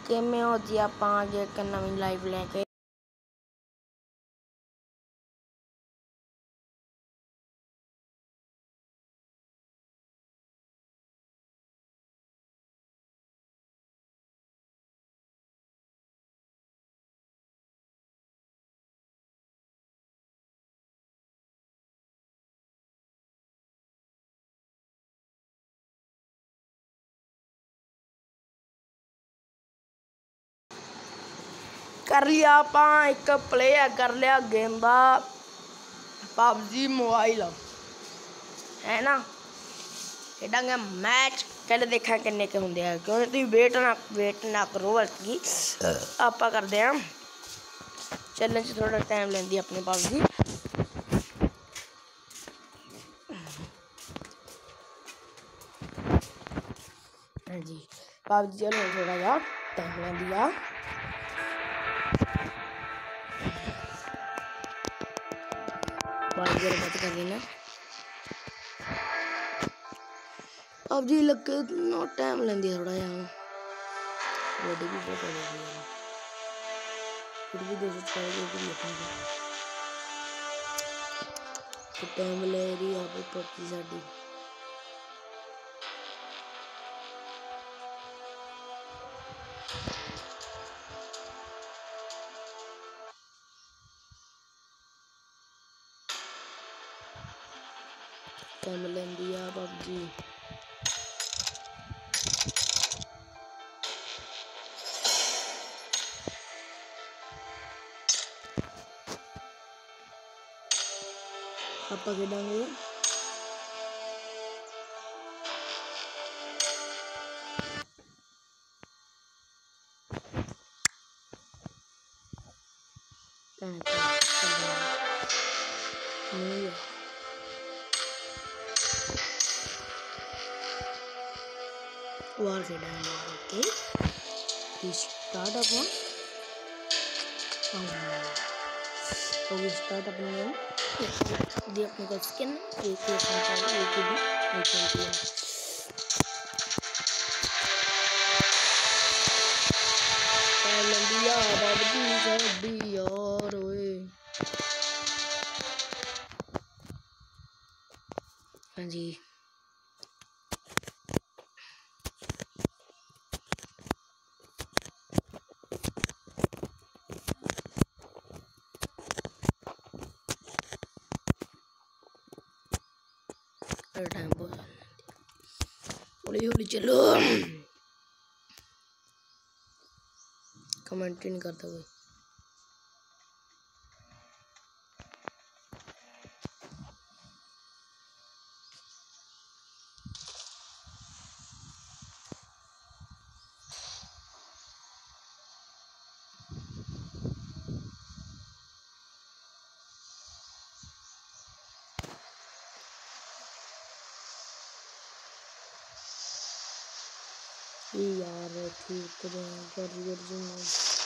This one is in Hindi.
किमें हो जी आप एक नवीं लाइव लेके कर लिया आप एक प्ले कर लिया गेम का पबजी मोबाइल है ना खेडांगे मैच कहले देखा किन्ने के होंगे क्यों तुम वेट ना करो बल्कि आप करते हैं चैलेंज थोड़ा टाइम लेंदी अपने पबजी हाँ जी पबजी चलो थोड़ा जा टाइम लेंदी आ बात कर देना पबजी लग नो टाइम लेंदी थोड़ा यार बॉडी भी बहुत हो गई है फिर भी 240 की लिखूंगा तो टाइम ले रही है पे पबजी साडी टाइम लेंदी है पबजी आप खेलेंगे वार खेलेंगे ओके स्टार्ट अपन ओके स्टार्ट अपने दे अपने को स्किन एक यार ओए हाँ जी टाइम हौली हौली चलो कमेंट नहीं करता कोई यार ठीक कर